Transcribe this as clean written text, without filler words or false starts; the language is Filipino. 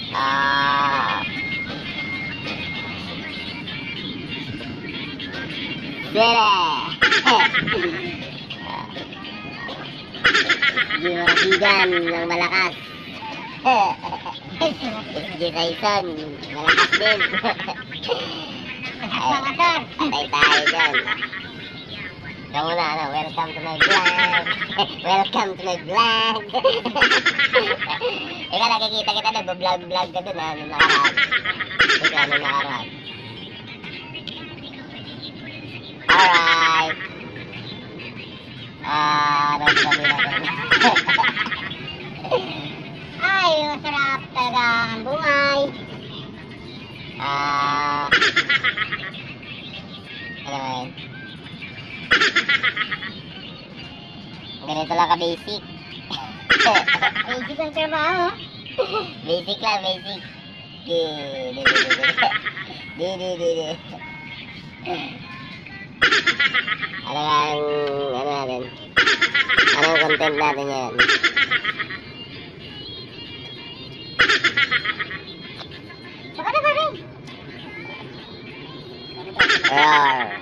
Ah. Sere. Gimagigan ng malakas. SG Tyson, malakas din. Patay tayo dyan. Ikaw muna, ano, welcome to my vlog. Welcome to my vlog. Ika, nakikita kita, nag-vlog-vlog ka dun, ha, nung nakaraan. Ika, nung nakaraan. Alright. Ano sabi natin? Ay, masarap talaga ang buhay. Ano yun? Ganito lang ka-basic. Basic ang trabaho. Basic lang, basic. Di. Ano natin? Anong content natin yan? Baka na ba rin?